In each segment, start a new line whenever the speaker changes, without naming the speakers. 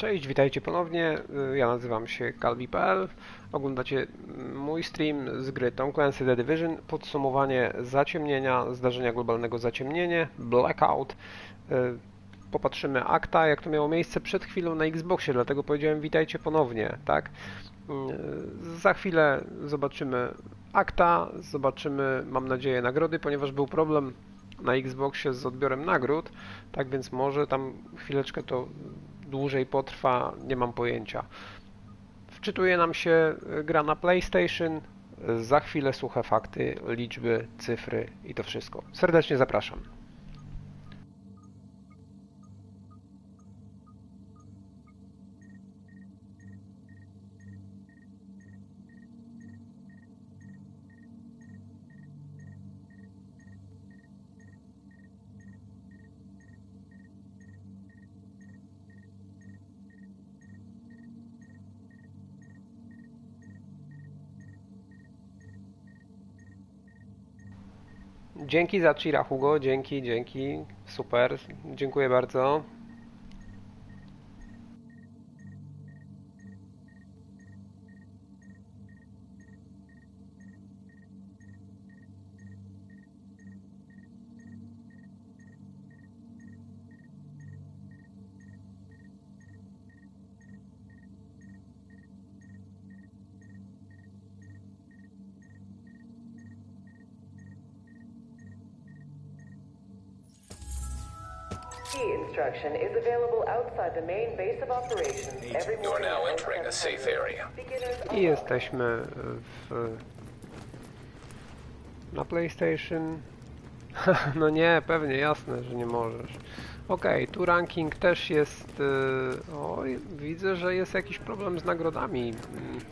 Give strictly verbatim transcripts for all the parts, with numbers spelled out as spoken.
Cześć, witajcie ponownie. Ja nazywam się Kalbi kropka p l. Oglądacie mój stream z gry Tom Clancy The Division. Podsumowanie zaciemnienia, zdarzenia globalnego zaciemnienie, Blackout. Popatrzymy akta, jak to miało miejsce przed chwilą na Xboxie, dlatego powiedziałem witajcie ponownie, tak? Za chwilę zobaczymy akta, zobaczymy, mam nadzieję, nagrody, ponieważ był problem na Xboxie z odbiorem nagród, tak więc może tam chwileczkę to dłużej potrwa, nie mam pojęcia. Wczytuje nam się gra na PlayStation, za chwilę suche fakty, liczby, cyfry i to wszystko. Serdecznie zapraszam. Dzięki za cheera, Hugo, dzięki, dzięki, super, dziękuję bardzo.
Key instruction is available outside the main base of operations. Every
You're
morning
now
at
entering a safe area.
Beginners
I jesteśmy w... na PlayStation. No nie, pewnie, jasne, że nie możesz. Okej, tu ranking też jest... Yy, oj, widzę, że jest jakiś problem z nagrodami. Yy.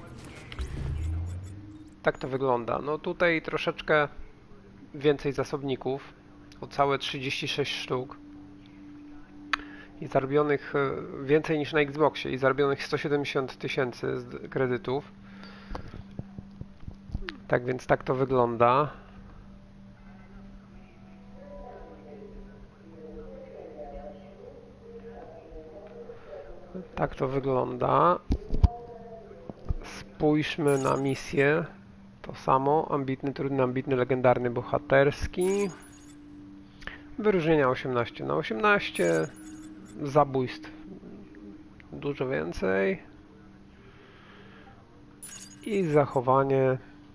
Tak to wygląda. No tutaj troszeczkę więcej zasobników. O całe trzydzieści sześć sztuk. I zarobionych yy, więcej niż na Xboxie. I zarobionych sto siedemdziesiąt tysięcy kredytów. Tak więc tak to wygląda. Tak to wygląda. Spójrzmy na misję. To samo. Ambitny, trudny, ambitny, legendarny, bohaterski. Wyróżnienia osiemnaście na osiemnaście. Zabójstw dużo więcej. I zachowanie.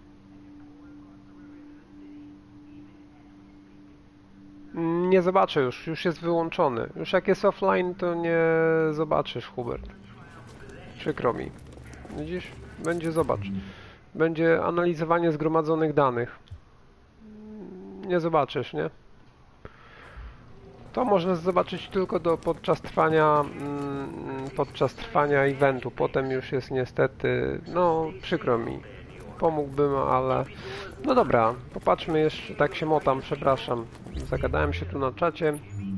Nie zobaczę już, już jest wyłączony. Już jak jest offline, to nie zobaczysz, Hubert. Przykro mi. Widzisz? Będzie, zobacz. Będzie analizowanie zgromadzonych danych. Nie zobaczysz, nie? To można zobaczyć tylko do, podczas trwania podczas trwania eventu. Potem już jest niestety, no przykro mi. Pomógłbym, ale... No dobra, popatrzmy jeszcze, tak się motam, przepraszam. Zagadałem się tu na czacie.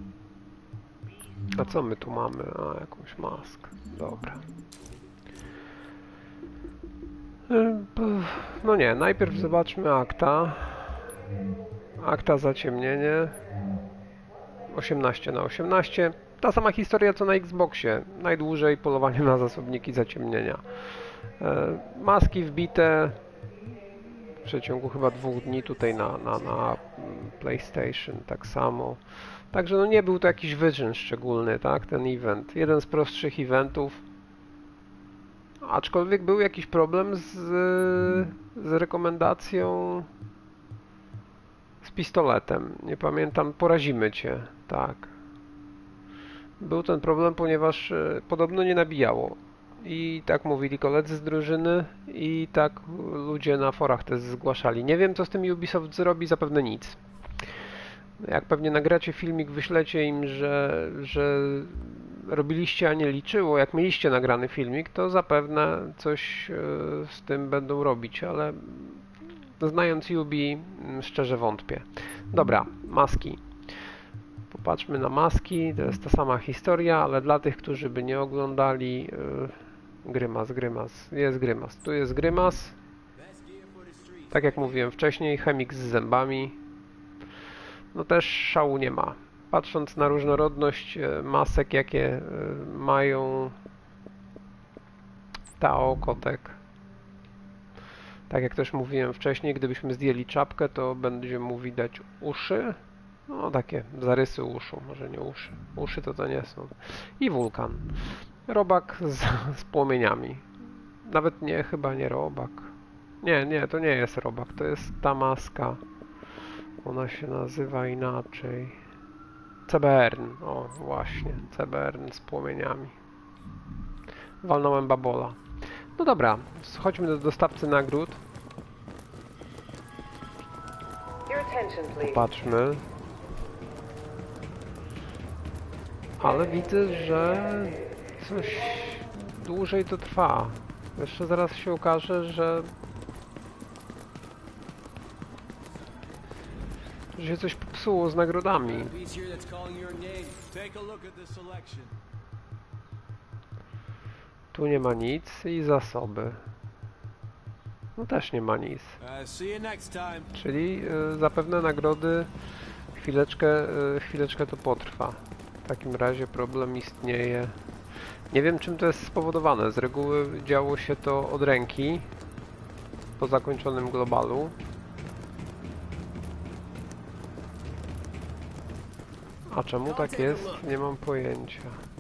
A co my tu mamy? A, jakąś maskę. Dobra. No nie, najpierw zobaczmy akta. Akta zaciemnienie. osiemnaście na osiemnaście. Ta sama historia co na Xboxie. Najdłużej polowanie na zasobniki zaciemnienia. Maski wbite w przeciągu chyba dwóch dni tutaj na, na, na PlayStation tak samo. Także no nie był to jakiś wyczyn szczególny, tak, ten event. Jeden z prostszych eventów. Aczkolwiek był jakiś problem z, z rekomendacją z pistoletem. Nie pamiętam, porazimy cię, tak. Był ten problem, ponieważ e, podobno nie nabijało. I tak mówili koledzy z drużyny i tak ludzie na forach też zgłaszali. Nie wiem, co z tym Ubisoft zrobi, zapewne nic. Jak pewnie nagracie filmik, wyślecie im, że, że robiliście, a nie liczyło. Jak mieliście nagrany filmik, to zapewne coś z tym będą robić, ale znając Ubi, szczerze wątpię. Dobra, maski. Popatrzmy na maski, to jest ta sama historia, ale dla tych, którzy by nie oglądali, Grymas, Grymas, jest Grymas, tu jest Grymas. Tak jak mówiłem wcześniej, chemik z zębami. No też szału nie ma. Patrząc na różnorodność masek, jakie mają Tao, kotek. Tak jak też mówiłem wcześniej, gdybyśmy zdjęli czapkę, to będzie mu widać uszy. No takie zarysy uszu, może nie uszy. Uszy to to nie są. I wulkan. Robak z, z płomieniami. Nawet nie, chyba nie robak. Nie, nie, to nie jest robak, to jest ta maska. Ona się nazywa inaczej. Cebern, o właśnie, Cebern z płomieniami. Walnąłem babola. No dobra, chodźmy do dostawcy nagród.
Your attention, please.
Popatrzmy. Ale widzę, że coś dłużej to trwa. Jeszcze zaraz się okaże, że że się coś popsuło z nagrodami. Tu nie ma nic i zasoby. No też nie ma nic. Czyli y, zapewne nagrody chwileczkę, y, chwileczkę to potrwa. W takim razie problem istnieje. Nie wiem, czym to jest spowodowane. Z reguły działo się to od ręki po zakończonym globalu. A czemu tak jest? Nie mam pojęcia.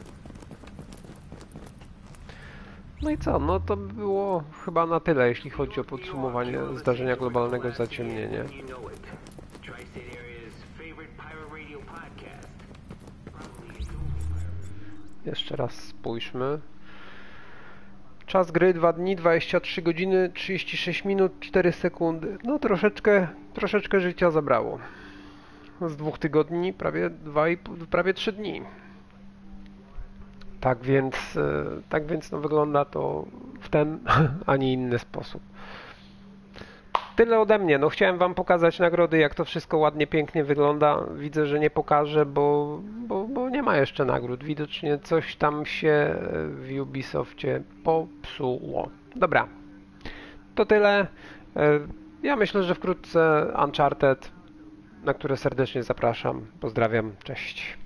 No i co? No to by było chyba na tyle, jeśli chodzi o podsumowanie zdarzenia globalnego zaciemnienie. Jeszcze raz spójrzmy. Czas gry dwa dni, dwadzieścia trzy godziny, trzydzieści sześć minut, cztery sekundy. No troszeczkę, troszeczkę życia zabrało. Z dwóch tygodni prawie dwa i pół, prawie trzy dni. Tak więc, tak więc no wygląda to w ten, a nie inny sposób. Tyle ode mnie. No chciałem wam pokazać nagrody, jak to wszystko ładnie, pięknie wygląda. Widzę, że nie pokażę, bo, bo, bo nie ma jeszcze nagród. Widocznie coś tam się w Ubisoftie popsuło. Dobra, to tyle. Ja myślę, że wkrótce Uncharted, na które serdecznie zapraszam. Pozdrawiam, cześć.